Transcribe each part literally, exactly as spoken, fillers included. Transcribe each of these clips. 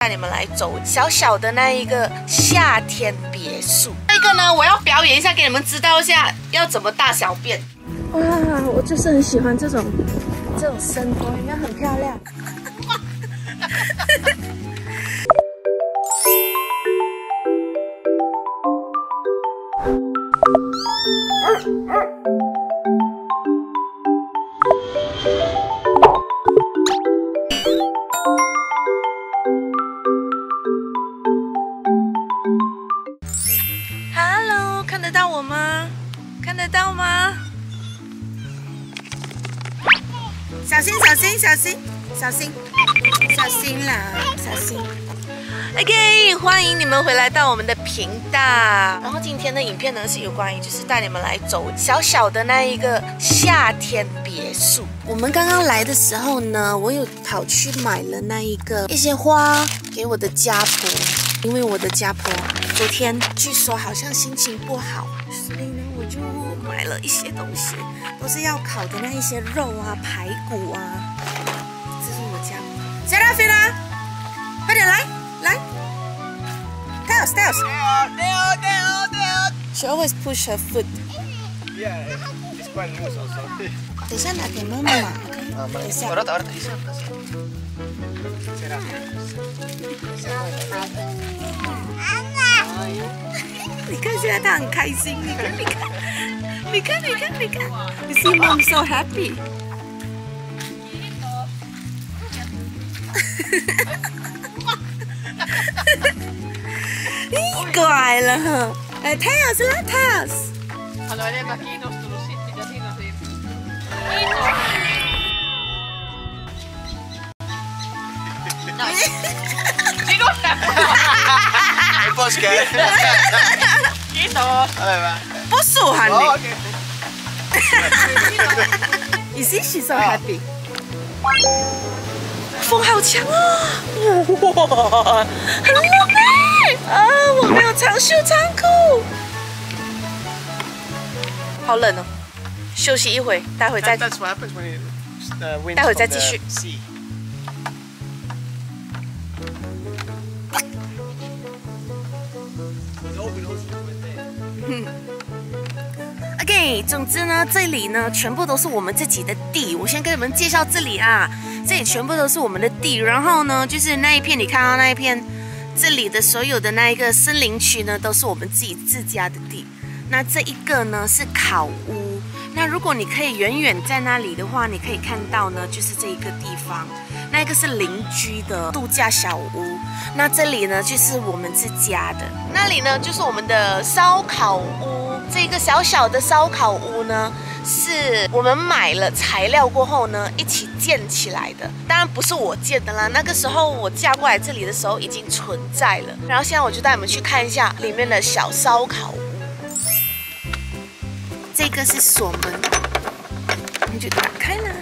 带你们来走小小的那一个夏天别墅。这个呢，我要表演一下，给你们知道一下要怎么大小便。哇，我就是很喜欢这种这种生活，有没有很漂亮？Hello， 看得到我吗？看得到吗？小心，小心，小心，小心，小心啦，小心。OK， 欢迎你们回来到我们的频道。然后今天的影片呢是有关于就是带你们来走小小的那一个夏天别墅。我们刚刚来的时候呢，我有跑去买了那一个一些花给我的家婆，因为我的家婆昨天据说好像心情不好，所以呢我就买了一些东西，都是要烤的那一些肉啊、排骨啊。这是我家婆。小拉菲拉，快点来。来 ，Tails, Tails. There, there, there, there. She always push her foot. Yeah, it's quite loose also. 等一下拿给妈妈嘛。等一下。 Ahora, ahora, isa. Será. 你看现在她很开心，你看，你看，你看，你看，你看。You see mom so happy. niin乖了哈！哎 ，Tails 啦 ，Tails。 Hän on enemmän kiinnostunut siitä, mitä siinä on siinä. Sinusta! Ei poskee. Kiitos! Ole hyvä. 不属喊 Oh, 你。 okay. You see she's so happy. 风好强哦！哇，很冷哎！啊，我没有长袖长裤，好冷哦。休息一会，待会再。 That's what happens when you the wind 待会再 from 继续。 the sea. OK， 总之呢，这里呢全部都是我们自己的地。我先跟你们介绍这里啊，这里全部都是我们的地。然后呢，就是那一片你看到那一片，这里的所有的那一个森林区呢，都是我们自己自家的地。那这一个呢是烤屋。那如果你可以远远在那里的话，你可以看到呢，就是这一个地方，那一个是邻居的度假小屋。那这里呢就是我们自家的，那里呢就是我们的烧烤屋。 这个小小的烧烤屋呢，是我们买了材料过后呢，一起建起来的。当然不是我建的啦，那个时候我嫁过来这里的时候已经存在了。然后现在我就带你们去看一下里面的小烧烤屋。这个是锁门，我们就打开来。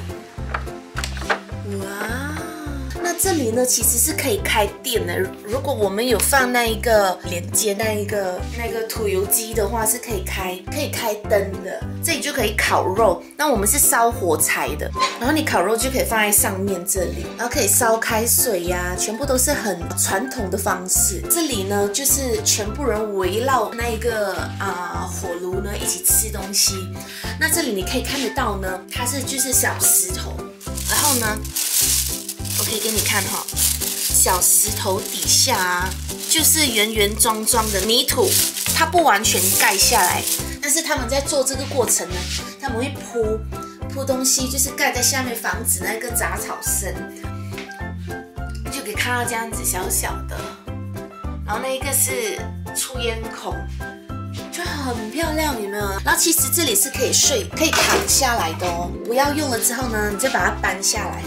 哇！ 那这里呢，其实是可以开店的。如果我们有放那一个连接那一个那个土油机的话，是可以开可以开灯的。这里就可以烤肉。那我们是烧火柴的，然后你烤肉就可以放在上面这里，然后可以烧开水呀、啊，全部都是很传统的方式。这里呢，就是全部人围绕那一个啊、呃、火炉呢一起吃东西。那这里你可以看得到呢，它是就是小石头，然后呢。 我可以给你看哈，小石头底下啊，就是圆圆装装的泥土，它不完全盖下来，但是他们在做这个过程呢，他们会铺铺东西，就是盖在下面防止那个杂草生，就可以看到这样子小小的，然后那一个是出烟孔，就很漂亮，有没有？然后其实这里是可以睡，可以躺下来的哦，不要用了之后呢，你就把它搬下来。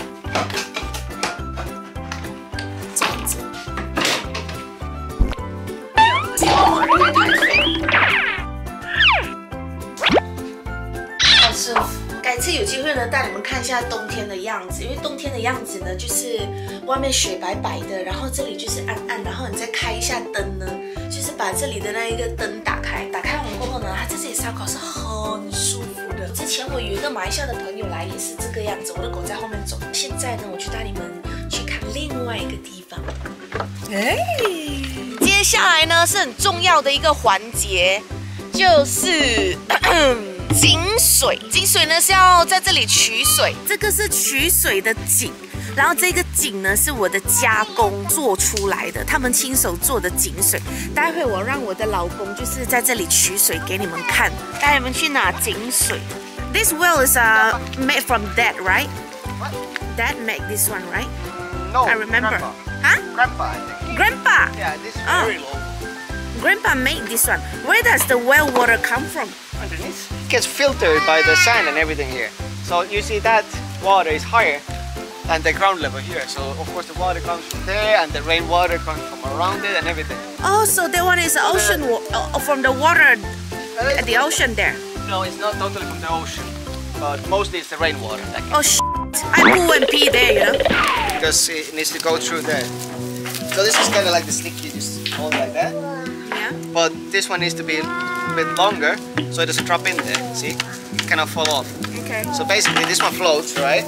好舒服。改次有机会呢，带你们看一下冬天的样子，因为冬天的样子呢，就是外面雪白白的，然后这里就是暗暗，然后你再开一下灯呢，就是把这里的那一个灯打开，打开完过后呢，它在这里烧烤是很舒服的。之前我有一个马来西亚的朋友来，也是这个样子，我的狗在后面走。现在呢，我就带你们去看另外一个地方。 哎，接下来呢是很重要的一个环节，就是井水。井水呢是要在这里取水，这个是取水的井。然后这个井呢是我的加工做出来的，他们亲手做的井水。待会我让我的老公就是在这里取水给你们看，带你们去拿井水。This well is uh made from Dad, right? What? Dad made this one, right? No, I remember. Grandpa. Huh? Grandpa, I think. Grandpa. Yeah, this is Oh. very low. Grandpa made this one. Where does the well water come from? Underneath. It gets filtered by the sand and everything here. So you see that water is higher than the ground level here. So of course the water comes from there and the rainwater comes from around it and everything. Oh, so that one is the ocean wa- uh, from the water at the ocean there. No, it's not totally from the ocean. But mostly it's the rainwater that Oh shit. I poo and pee there, you know. because it needs to go through there. So this is kind of like the stick you just hold like that. Yeah. But this one needs to be a bit longer so it doesn't drop in there. See? It cannot fall off. Okay. So basically this one floats, right?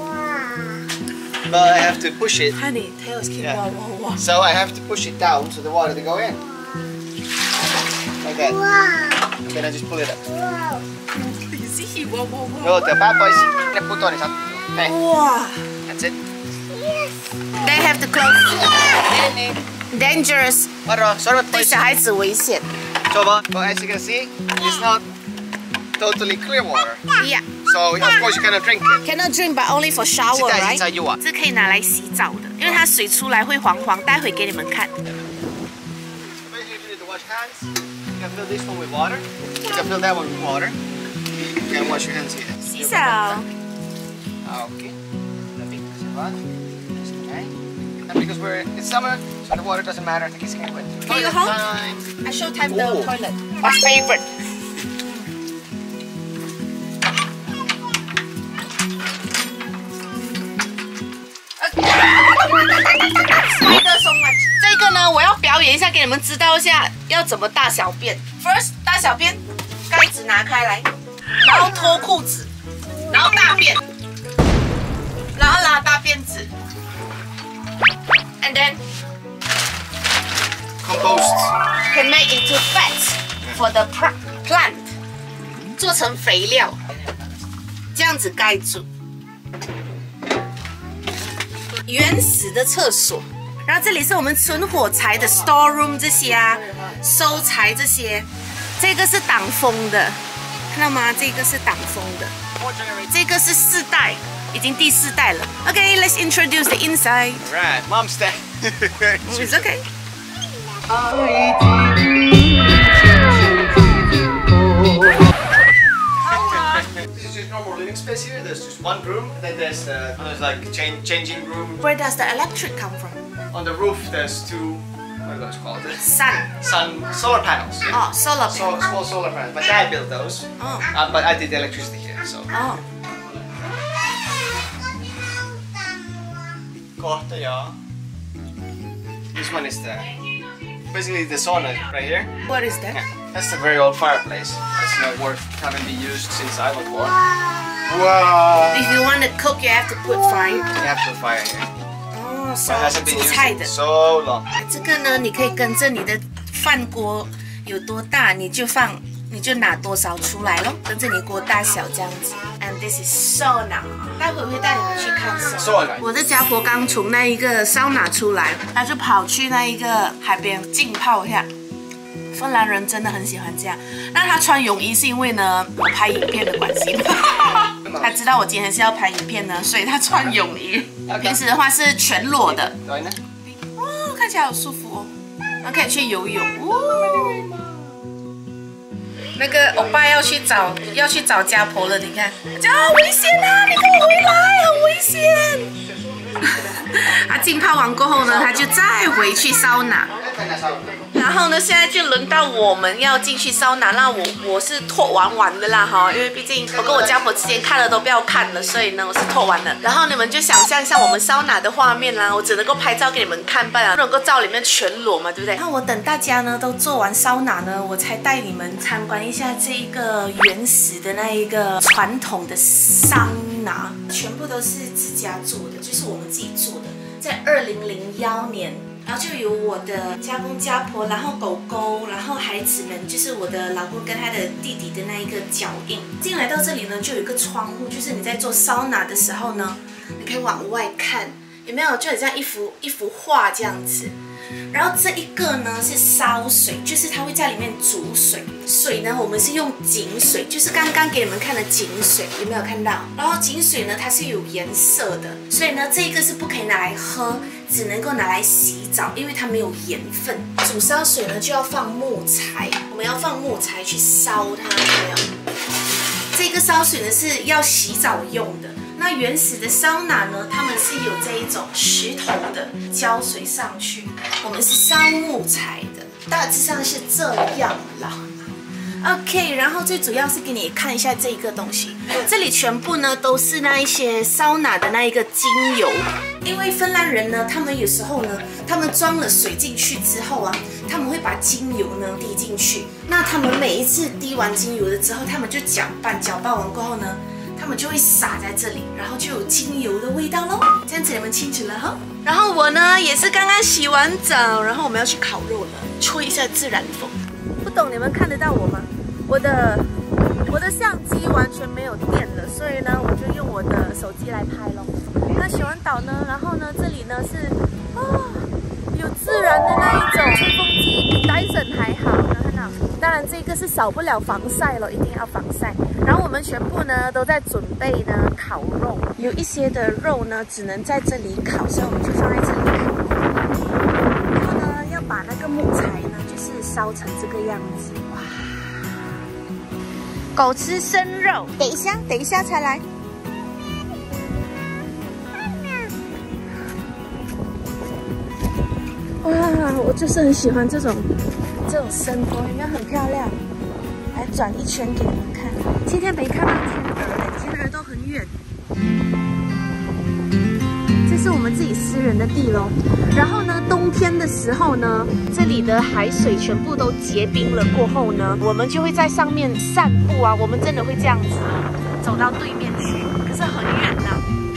But I have to push it. Honey, tails keep Yeah. wow wow wow. So I have to push it down so the water to go in. Like that. And then I just pull it up. You see, wow wow wow. Joo, the bad boys, ne putoo, niin sattuu. Hey, Wow. that's it. They have to close. Dangerous. Varo, sormet 对 pois. 小孩子危险。 So, but as you can see, it's not totally clear water. Yeah. So, of course, you cannot drink it. Cannot drink, but only for shower, 现在 right? 现在有啊。 这可以拿来洗澡的，因为它水出来会黄黄，待会给你们看。 So basically, you need to wash hands. You can fill this one with water. You can fill that one with water. You can wash your hands here. 洗澡。 Ah, okay. Lamig kasi ba? Just okay. And because we're it's summer, so the water doesn't matter. I think it's getting wet. Can you Toilet hold? time. I show time the Ooh. toilet. My favorite. Thank you so much. 这个呢，我要表演一下，给你们知道一下要怎么大小便。First， 大小便，盖子拿开来，然后脱裤子，然后大便，然后拉大便子 ，and then Compost. can make into fat for the pr- plant， 做成肥料，这样子盖住。原始的厕所，然后这里是我们存火柴的 store room 这些啊，收柴这些，这个是挡风的，看到吗？这个是挡风的，这个是四代，已经第四代了。OK，let's introduce the inside. Right, mom's day. It's okay. This is just normal living space here. There's just one room, and then there's uh, there's like change, changing room. Where does the electric come from? On the roof, there's two. What are those called? Sun. Sun solar panels. Yeah. Oh, solar So, panels. small solar panels. My dad built those. Oh. Uh, but I did the electricity here, so. Oh. Kohta, yeah. This one is the basically the sauna right here. What is that? Yeah, that's a very old fireplace. That's not worth having been used since I was born. Wow. If you want to cook, you have to put fire. You have to fire here. 哦， But it hasn't been 煮 used 菜 in 的。 so long. 这个呢，你可以跟着你的饭锅有多大，你就放，你就拿多少出来咯，跟着你锅大小这样子。And this is sauna， 待会会带你们去看 sauna 我的家婆刚从那一个桑拿出来，她就跑去那一个海边浸泡一下。芬兰人真的很喜欢这样。那她穿泳衣是因为呢，我拍影片的关系。她知道我今天是要拍影片呢，所以她穿泳衣。平时的话是全裸的。 Toinen. 哦，看起来好舒服哦。然后可以去游泳。哦，那个欧巴要去找要去找家婆了，你看，这好危险啊！你跟我回来，很危险。啊，浸泡完过后呢，他就再回去桑拿。然后呢，现在就轮到我们要进去桑拿，那我我是脱完完的啦哈，因为毕竟我跟我家婆之前看了都不要看了，所以呢我是脱完了。然后你们就想象一下我们桑拿的画面啦，我只能够拍照给你们看罢了，不能够照里面全裸嘛，对不对？那我等大家呢都做完桑拿呢，我才带你们参观一下这一个原始的那一个传统的桑拿，全部都是自家做的，就是我们自己做的，在二零零幺年。 然后就有我的家公家婆，然后狗狗，然后孩子们，就是我的老公跟他的弟弟的那一个脚印。进来到这里呢，就有一个窗户，就是你在做桑拿的时候呢，你可以往外看，有没有？就很像一幅一幅画这样子。然后这一个呢是烧水，就是它会在里面煮水。水呢，我们是用井水，就是刚刚给你们看的井水，有没有看到？然后井水呢，它是有颜色的，所以呢，这一个是不可以拿来喝，只能够拿来洗澡，因为它没有盐分。煮烧水呢，就要放木材，我们要放木材去烧它，有没有？这个烧水呢是要洗澡用的。那原始的桑拿呢，他们是有这一种石头的浇水上去，我们是烧木材的，大致上是这样啦。OK， 然后最主要是给你看一下这个东西，这里全部呢都是那一些桑拿的那一个精油，因为芬兰人呢，他们有时候呢，他们装了水进去之后啊，他们会把精油呢滴进去，那他们每一次滴完精油了之后，他们就搅拌，搅拌完过后呢，他们就会撒在这里，然后就有精油的味道咯。这样子你们清楚了哈。然后我呢也是刚刚洗完澡，然后我们要去烤肉了，吹一下自然风。不懂你们看得到我吗？我的我的相机完全没有电了，所以呢我就用我的手机来拍咯。那洗完澡呢，然后呢这里呢是哦有自然的那一种吹风机，比Dyson还好，有没有看到？当然这个是少不了防晒了，一定要防晒。然后我们全部呢都在准备呢烤肉，有一些的肉呢只能在这里烤，所以我们就放在这里烤。然后呢要把那个木材呢就是烧成这个样子。哇！狗吃生肉，等一下，等一下才来。哇，我就是很喜欢这种这种生活，应该很漂亮。来转一圈给你们看，今天没看到天鹅，天鹅都很远。这是我们自己私人的地咯。然后呢，冬天的时候呢，这里的海水全部都结冰了过后呢，我们就会在上面散步啊。我们真的会这样子走到对面去，可是很远的。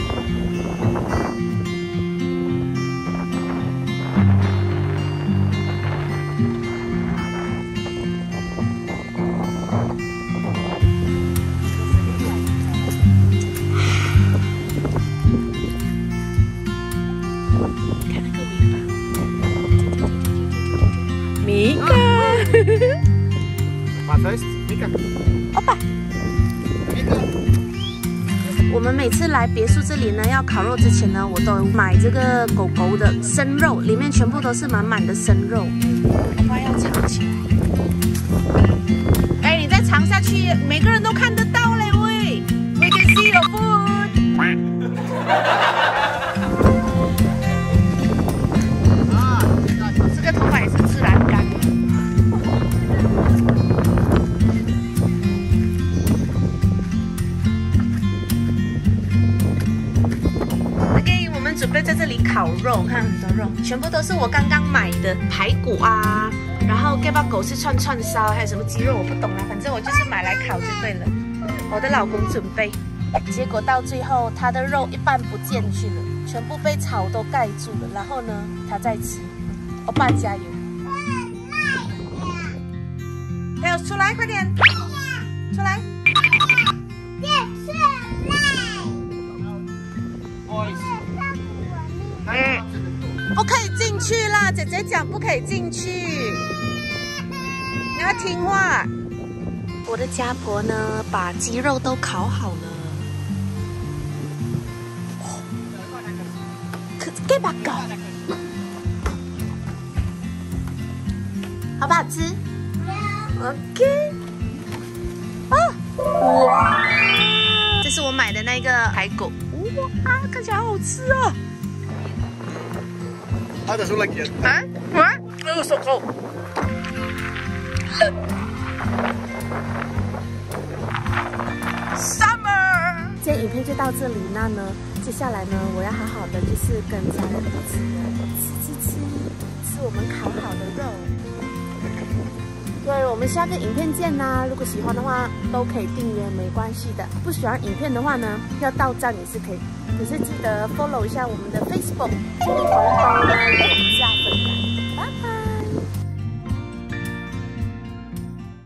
我们每次来别墅这里呢，要烤肉之前呢，我都买这个狗狗的生肉，里面全部都是满满的生肉。我爸要藏起来。哎，你再藏下去，每个人都看得到嘞喂 ！We can see your food 。啊，这个头发也是自然干。准备在这里烤肉，看很多肉，全部都是我刚刚买的排骨啊，然后给把狗是串串烧，还有什么鸡肉我不懂啦，反正我就是买来烤就对了。我的老公准备，结果到最后他的肉一半不见去了，全部被草都盖住了。然后呢，他在吃，欧巴加油！还有出来，快点，出来！嗯，不可以进去啦！姐姐讲不可以进去，你要听话。我的家婆呢，把鸡肉都烤好了。可给把搞，好不好吃 ？OK。啊！哇！这是我买的那个排骨，哇，看起来好好吃啊！ How does it look like? Huh? What? Oh, so cold. Summer. 今天影片就到这里，那呢，接下来呢，我要好好的就是跟家人一起吃吃吃吃我们烤好的肉。对，我们下个影片见啦！如果喜欢的话，都可以订阅，没关系的。不喜欢影片的话呢，要到站也是可以。可是记得 follow 一下我们的 Facebook， 红包呢。